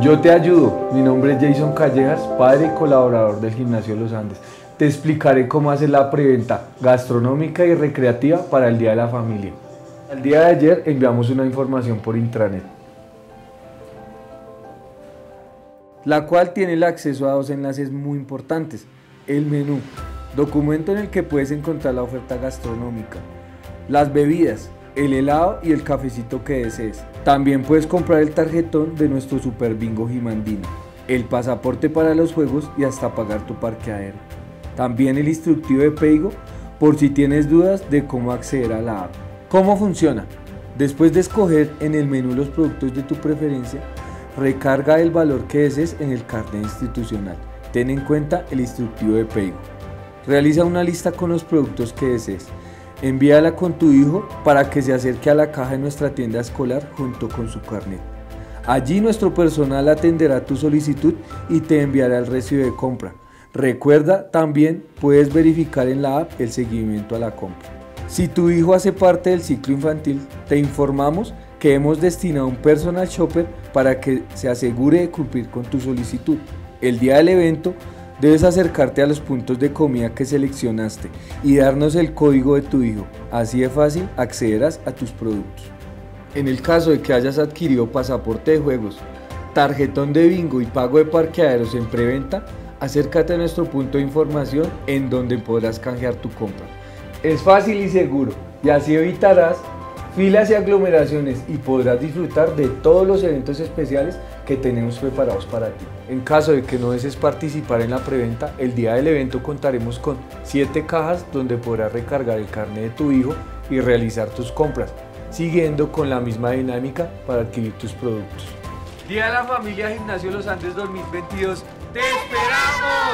Yo te ayudo, mi nombre es Jason Callejas, padre y colaborador del Gimnasio Los Andes. Te explicaré cómo hacer la preventa gastronómica y recreativa para el Día de la Familia. El día de ayer enviamos una información por intranet, la cual tiene el acceso a dos enlaces muy importantes. El menú, documento en el que puedes encontrar la oferta gastronómica, las bebidas, el helado y el cafecito que desees. También puedes comprar el tarjetón de nuestro Super Bingo Jimandino, el pasaporte para los juegos y hasta pagar tu parqueadero. También el instructivo de Paygo por si tienes dudas de cómo acceder a la app. ¿Cómo funciona? Después de escoger en el menú los productos de tu preferencia, recarga el valor que desees en el carnet institucional. Ten en cuenta el instructivo de Paygo. Realiza una lista con los productos que desees. Envíala con tu hijo para que se acerque a la caja de nuestra tienda escolar junto con su carnet. Allí nuestro personal atenderá tu solicitud y te enviará el recibo de compra. Recuerda, también puedes verificar en la app el seguimiento a la compra. Si tu hijo hace parte del ciclo infantil, te informamos que hemos destinado un personal shopper para que se asegure de cumplir con tu solicitud. El día del evento, debes acercarte a los puntos de comida que seleccionaste y darnos el código de tu hijo. Así de fácil accederás a tus productos. En el caso de que hayas adquirido pasaporte de juegos, tarjetón de bingo y pago de parqueaderos en preventa, acércate a nuestro punto de información en donde podrás canjear tu compra. Es fácil y seguro, y así evitarás filas y aglomeraciones y podrás disfrutar de todos los eventos especiales que tenemos preparados para ti. En caso de que no desees participar en la preventa, el día del evento contaremos con 7 cajas donde podrás recargar el carnet de tu hijo y realizar tus compras, siguiendo con la misma dinámica para adquirir tus productos. Día de la Familia Gimnasio Los Andes 2022, ¡te esperamos!